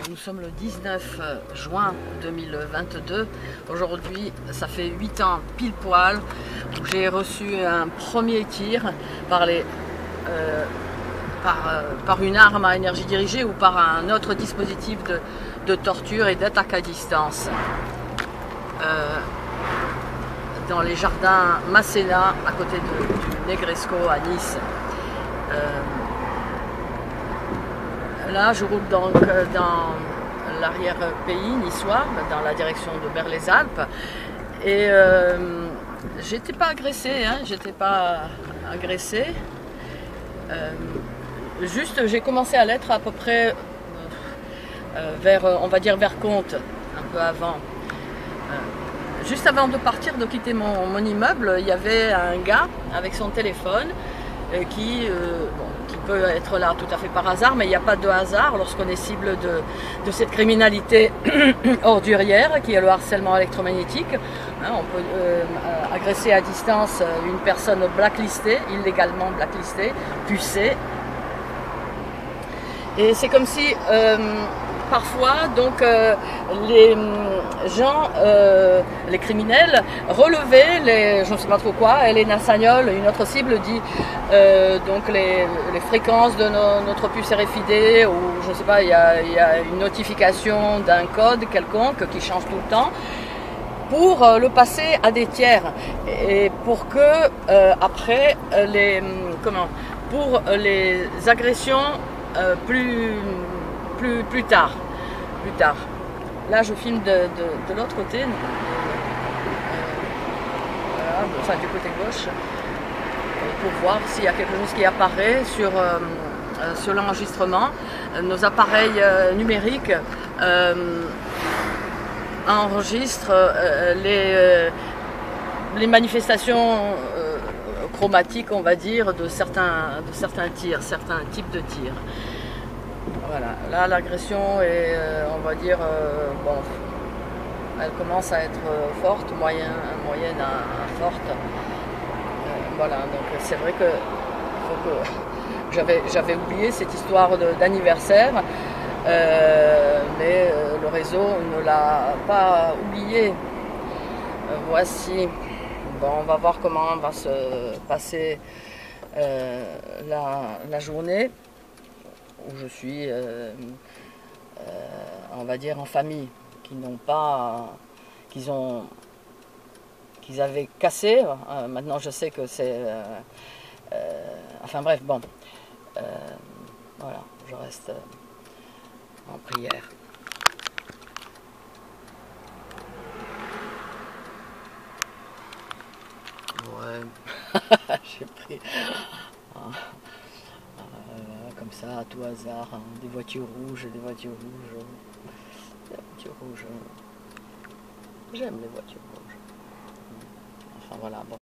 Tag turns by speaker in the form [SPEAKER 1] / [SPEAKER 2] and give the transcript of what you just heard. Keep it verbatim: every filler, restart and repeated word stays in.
[SPEAKER 1] nous sommes le dix-neuf juin deux mille vingt-deux. Aujourd'hui, ça fait huit ans pile poil où j'ai reçu un premier tir par, les, euh, par, euh, par une arme à énergie dirigée ou par un autre dispositif de, de torture et d'attaque à distance. Euh, dans les jardins Masséna, à côté de, du Negresco à Nice. Euh, Là, je roule donc dans l'arrière-pays niçois, dans la direction de Bers-les-Alpes. Et euh, j'étais pas agressée, hein, j'étais pas agressée. Euh, juste, j'ai commencé à l'être à peu près euh, vers, on va dire, vers Comte, un peu avant. Euh, juste avant de partir, de quitter mon, mon immeuble, il y avait un gars avec son téléphone euh, qui... Euh, bon, qui peut être là tout à fait par hasard, mais il n'y a pas de hasard lorsqu'on est cible de, de cette criminalité ordurière qui est le harcèlement électromagnétique. Hein, on peut euh, agresser à distance une personne blacklistée, illégalement blacklistée, pucée. Et c'est comme si euh, parfois donc euh, les gens, euh, les criminels, relevaient les, je ne sais pas trop quoi, Elena Sagnol, une autre cible, dit euh, donc les, les fréquences de no, notre puce R F I D, ou je ne sais pas, il y a, il y a une notification d'un code quelconque qui change tout le temps, pour euh, le passer à des tiers, et pour que euh, après les comment, pour les agressions euh, plus Plus, plus tard, plus tard. Là, je filme de, de, de l'autre côté, euh, voilà, enfin du côté gauche, pour voir s'il y a quelque chose qui apparaît sur, euh, sur l'enregistrement. Nos appareils euh, numériques euh, enregistrent euh, les, euh, les manifestations euh, chromatiques, on va dire, de certains, de certains tirs, certains types de tirs. Voilà, là l'agression est, euh, on va dire, euh, bon, elle commence à être forte, moyen, moyenne à, à forte. Euh, voilà, donc c'est vrai que, que j'avais, j'avais oublié cette histoire d'anniversaire, euh, mais euh, le réseau ne l'a pas oublié. Euh, voici, bon, on va voir comment va se passer euh, la, la journée. Où je suis, euh, euh, on va dire, en famille, qui n'ont pas, qu'ils ont, qu'ils avaient cassé. Euh, maintenant, je sais que c'est, euh, euh, enfin bref, bon, euh, voilà, je reste en prière. Ouais, j'ai pris. Comme ça, à tout hasard, hein, des voitures rouges, des voitures rouges, des voitures rouges. J'aime les voitures rouges. Enfin voilà. Bon.